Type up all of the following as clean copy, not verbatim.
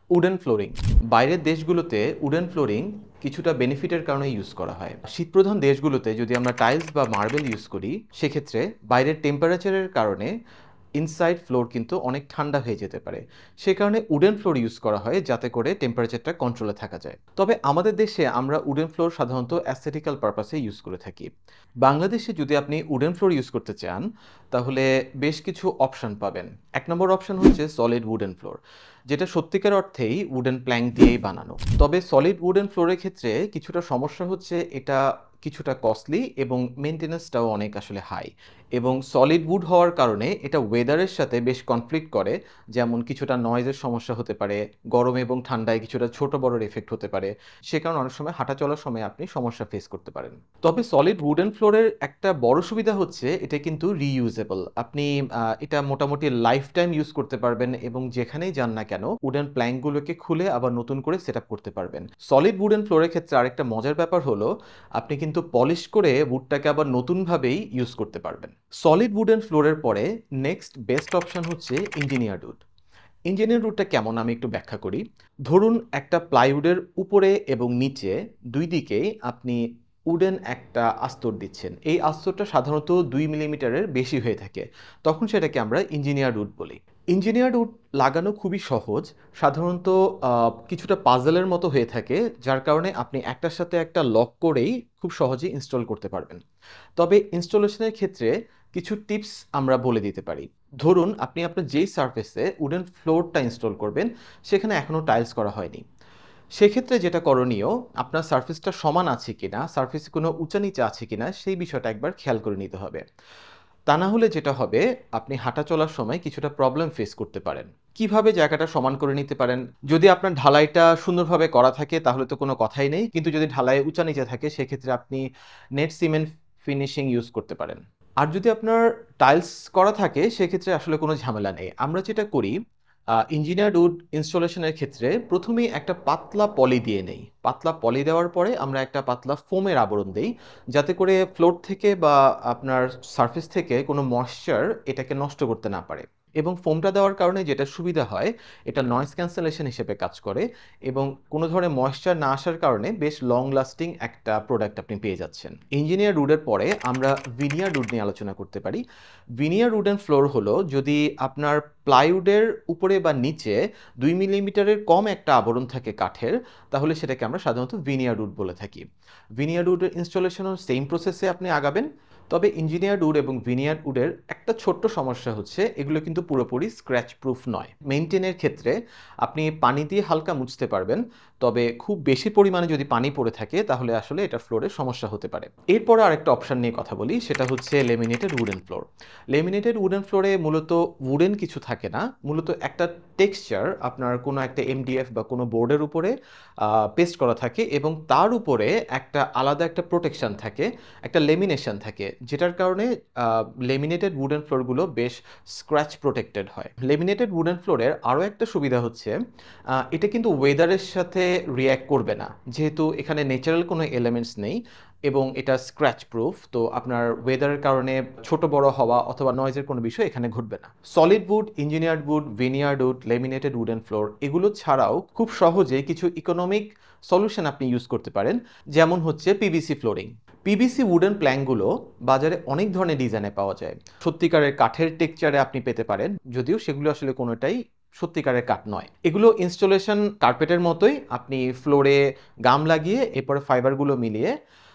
Wooden flooring বাইরের দেশগুলোতে wooden flooring কিছুটা বেনিফিটের কারণে ইউজ করা হয়। শীতপ্রধান দেশগুলোতে যদি আমরা টাইলস বা মার্বেল ইউজ করি, সেক্ষেত্রে বাইরের টেম্পারেচারের কারণে ইনসাইড ফ্লোর কিন্তু অনেক ঠান্ডা হয়ে যেতে পারে। সে কারণে উডেন ফ্লোর ইউজ করা হয় যাতে করে টেম্পারেচারটা কন্ট্রোলে থাকা যায়। তবে আমাদের দেশে আমরা উডেন ফ্লোর সাধারণত অ্যাস্থেটিক্যাল পারপাসে ইউজ করে থাকি। বাংলাদেশে যদি আপনি উডেন ফ্লোর ইউজ করতে চান, তাহলে বেশ কিছু অপশন পাবেন। ১ নম্বর অপশন হচ্ছে সলিড উডেন ফ্লোর, যেটা সত্যিকার অর্থেই উডেন প্ল্যাঙ্ক দিয়েই বানানো। তবে সলিড উডেন ফ্লোরের ক্ষেত্রে কিছুটা সমস্যা হচ্ছে, এটা কিছুটা কস্টলি এবং মেইনটেন্যান্সটাও অনেক আসলে হাই। এবং সলিড উড হওয়ার কারণে এটা ওয়েদারের সাথে বেশ কনফ্লিক্ট করে। যেমন কিছুটা নয়েজের সমস্যা হতে পারে, গরম এবং ঠান্ডায় কিছুটা ছোট বড়র এফেক্ট হতে পারে। সে কারণে অনেক সময় হাঁটা চলার সময় আপনি সমস্যা ফেস করতে পারেন। তবে সলিড উডেন ফ্লোরের একটা বড় সুবিধা হচ্ছে এটা কিন্তু রিইউজেবল। আপনি এটা মোটামুটি লাইফ টাইম ইউজ করতে পারবেন এবং যেখানেই যান না কেন উডেন প্ল্যাঙ্কগুলোকে খুলে আবার নতুন করে সেট আপ করতে পারবেন। সলিড উডেন ফ্লোরের ক্ষেত্রে আরেকটা মজার ব্যাপার হলো, আপনি কিন্তু পলিশ করে উডটাকে আবার নতুনভাবেই ইউজ করতে পারবেন। সলিড উডেন ফ্লোরের পরে নেক্সট বেস্ট অপশন হচ্ছে ইঞ্জিনিয়ার্ড উড। ইঞ্জিনিয়ার্ড উডটা কেমন আমি একটু ব্যাখ্যা করি। ধরুন একটা প্লাইউডের উপরে এবং নিচে দুই দিকেই আপনি উডেন একটা আস্তর দিচ্ছেন। এই আস্তরটা সাধারণত ২ মিলিমিটারের বেশি হয়ে থাকে। তখন সেটাকে আমরা ইঞ্জিনিয়ার্ড উড বলি। ইঞ্জিনিয়ার্ড উড লাগানো খুবই সহজ। সাধারণত কিছুটা পাজলের মতো হয়ে থাকে, যার কারণে আপনি একটার সাথে একটা লক করেই খুব সহজেই ইনস্টল করতে পারবেন। তবে ইনস্টলেশনের ক্ষেত্রে কিছু টিপস আমরা বলে দিতে পারি। ধরুন আপনি আপনার যেই সারফেসে উডেন ফ্লোরটা ইনস্টল করবেন, সেখানে এখনও টাইলস করা হয়নি। সেক্ষেত্রে যেটা করণীয়, আপনার সারফেসটা সমান আছে কিনা, সারফেসে কোনো উঁচা নিচা আছে কিনা সেই বিষয়টা একবার খেয়াল করে নিতে হবে। তা না হলে যেটা হবে, আপনি হাঁটা চলার সময় কিছুটা প্রবলেম ফেস করতে পারেন। কিভাবে জায়গাটা সমান করে নিতে পারেন? যদি আপনার ঢালাইটা সুন্দরভাবে করা থাকে তাহলে তো কোনো কথাই নেই। কিন্তু যদি ঢালাই উঁচা নিচে থাকে সেক্ষেত্রে আপনি নেট সিমেন্ট ফিনিশিং ইউজ করতে পারেন। আর যদি আপনার টাইলস করা থাকে সেক্ষেত্রে আসলে কোনো ঝামেলা নেই। আমরা যেটা করি, ইঞ্জিনিয়ার্ড উড ইনস্টলেশনের ক্ষেত্রে প্রথমেই একটা পাতলা পলি দিয়ে নেই। পাতলা পলি দেওয়ার পরে আমরা একটা পাতলা ফোমের আবরণ দেই, যাতে করে ফ্লোর থেকে বা আপনার সারফেস থেকে কোনো ময়েশ্চার এটাকে নষ্ট করতে না পারে। এবং ফোমটা দেওয়ার কারণে যেটা সুবিধা হয়, এটা নয়েজ ক্যান্সেলেশন হিসেবে কাজ করে এবং কোনো ধরনের ময়েশ্চার না আসার কারণে বেশ লং লাস্টিং একটা প্রোডাক্ট আপনি পেয়ে যাচ্ছেন। ইঞ্জিনিয়ার উডের পরে আমরা ভিনিয়ার উড নিয়ে আলোচনা করতে পারি। ভিনিয়ার উডেন ফ্লোর হলো, যদি আপনার প্লাইউডের উপরে বা নিচে ২ মিলিমিটারের কম একটা আবরণ থাকে কাঠের, তাহলে সেটাকে আমরা সাধারণত ভিনিয়ার উড বলে থাকি। ভিনিয়ার উডের ইনস্টলেশনও সেম প্রসেসে আপনি আগাবেন। তবে ইঞ্জিনিয়ার্ড উড এবং ভিনিয়ার্ড উডের একটা ছোট্ট সমস্যা হচ্ছে, এগুলো কিন্তু পুরোপুরি স্ক্র্যাচ প্রুফ নয়। মেইনটেনের ক্ষেত্রে আপনি পানি দিয়ে হালকা মুছতে পারবেন, তবে খুব বেশি পরিমাণে যদি পানি পড়ে থাকে তাহলে আসলে এটা ফ্লোরে সমস্যা হতে পারে। এরপরে আরেকটা অপশন নিয়ে কথা বলি, সেটা হচ্ছে laminated wooden floor. Laminated wooden ফ্লোরে মূলত উডেন কিছু থাকে না, মূলত একটা টেক্সচার আপনার কোনো একটা এমডিএফ বা কোনো বোর্ডের উপরে পেস্ট করা থাকে এবং তার উপরে একটা আলাদা একটা প্রোটেকশন থাকে, একটা লেমিনেশন থাকে, যেটার কারণে লেমিনেটেড উডেন ফ্লোরগুলো বেশ স্ক্র্যাচ প্রোটেক্টেড হয়। লেমিনেটেড উডেন ফ্লোরের আরও একটা সুবিধা হচ্ছে, এটা কিন্তু ওয়েদারের সাথে রিয়্যাক্ট করবে না, যেহেতু এখানে ন্যাচারাল কোনো এলিমেন্টস নেই এবং এটা স্ক্র্যাচ প্রুফ। তো আপনার ওয়েদারের কারণে ছোট বড় হওয়া অথবা নয়েজের কোনো বিষয় এখানে ঘটবে না। Solid wood, engineered wood, veneered wood, laminated wooden floor এগুলো ছাড়াও খুব সহজে কিছু ইকোনমিক সলিউশন আপনি ইউজ করতে পারেন, যেমন হচ্ছে পিভিসি ফ্লোরিং। পিভিসি উডেন প্ল্যাঙ্কগুলো বাজারে অনেক ধরনের ডিজাইনে পাওয়া যায়। সত্যিকারের কাঠের টেক্সচারে আপনি পেতে পারেন, যদিও সেগুলো আসলে কোনোটাই সত্যিকারের কাঠ নয়। এগুলো ইনস্টলেশন কার্পেটের মতোই, আপনি ফ্লোরে গাম লাগিয়ে এরপরে ফাইবারগুলো মিলিয়ে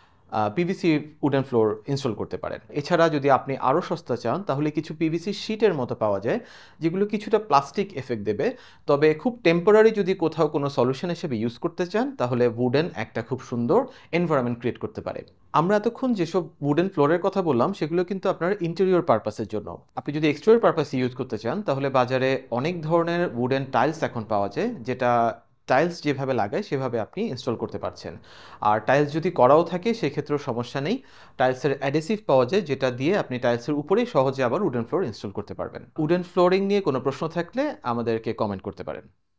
পিভিসি উডেন ফ্লোর ইনস্টল করতে পারেন। এছাড়া যদি আপনি আরও সস্তা চান তাহলে কিছু পিভিসি শিটের মতো পাওয়া যায়, যেগুলো কিছুটা প্লাস্টিক এফেক্ট দেবে। তবে খুব টেম্পোরারি যদি কোথাও কোনো সলিউশন হিসেবে ইউজ করতে চান তাহলে উডেন একটা খুব সুন্দর এনভায়রনমেন্ট ক্রিয়েট করতে পারে। আমরা এতক্ষণ যেসব উডেন ফ্লোরের কথা বললাম সেগুলো কিন্তু আপনার ইন্টেরিয়র পারপাসের জন্য। আপনি যদি এক্সটেরিয়র পারপাসে ইউজ করতে চান তাহলে বাজারে অনেক ধরনের উডেন টাইলস এখন পাওয়া যায়, যেটা টাইলস যেভাবে লাগায় সেভাবে আপনি ইনস্টল করতে পারছেন। আর টাইলস যদি করাও থাকে সেক্ষেত্রেও সমস্যা নেই, টাইলসের অ্যাডহেসিভ পাওয়া যায়, যেটা দিয়ে আপনি টাইলসের উপরেই সহজে আবার উডেন ফ্লোর ইনস্টল করতে পারবেন। উডেন ফ্লোরিং নিয়ে কোনো প্রশ্ন থাকলে আমাদেরকে কমেন্ট করতে পারেন।